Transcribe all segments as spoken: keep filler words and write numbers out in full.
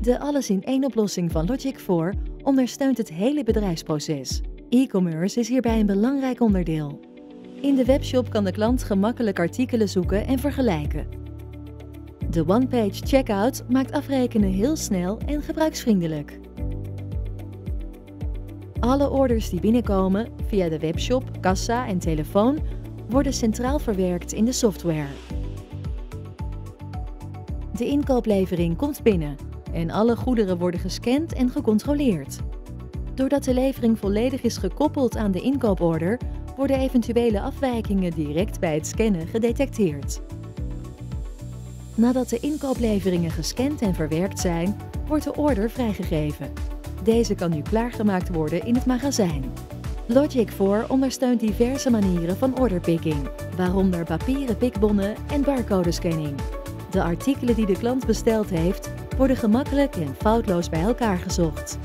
De alles-in-één oplossing van Logic four ondersteunt het hele bedrijfsproces. E-commerce is hierbij een belangrijk onderdeel. In de webshop kan de klant gemakkelijk artikelen zoeken en vergelijken. De one-page checkout maakt afrekenen heel snel en gebruiksvriendelijk. Alle orders die binnenkomen via de webshop, kassa en telefoon worden centraal verwerkt in de software. De inkooplevering komt binnen en alle goederen worden gescand en gecontroleerd. Doordat de levering volledig is gekoppeld aan de inkooporder, worden eventuele afwijkingen direct bij het scannen gedetecteerd. Nadat de inkoopleveringen gescand en verwerkt zijn, wordt de order vrijgegeven. Deze kan nu klaargemaakt worden in het magazijn. Logic four ondersteunt diverse manieren van orderpicking, waaronder papieren pikbonnen en barcodescanning. De artikelen die de klant besteld heeft, worden gemakkelijk en foutloos bij elkaar gezocht.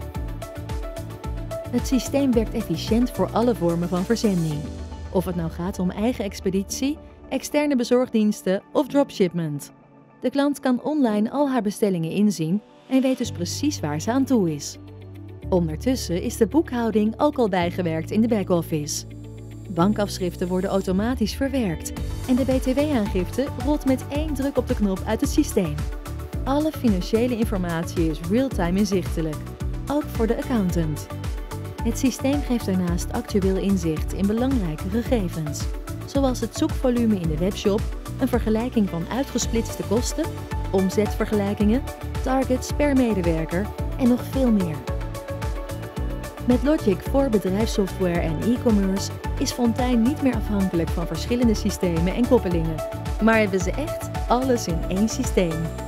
Het systeem werkt efficiënt voor alle vormen van verzending. Of het nou gaat om eigen expeditie, externe bezorgdiensten of dropshipment. De klant kan online al haar bestellingen inzien en weet dus precies waar ze aan toe is. Ondertussen is de boekhouding ook al bijgewerkt in de back-office. Bankafschriften worden automatisch verwerkt en de B T W-aangifte rolt met één druk op de knop uit het systeem. Alle financiële informatie is real-time inzichtelijk, ook voor de accountant. Het systeem geeft daarnaast actueel inzicht in belangrijke gegevens, zoals het zoekvolume in de webshop, een vergelijking van uitgesplitste kosten, omzetvergelijkingen, targets per medewerker en nog veel meer. Met Logic four bedrijfssoftware en e-commerce is Fontijn niet meer afhankelijk van verschillende systemen en koppelingen, maar hebben ze echt alles in één systeem.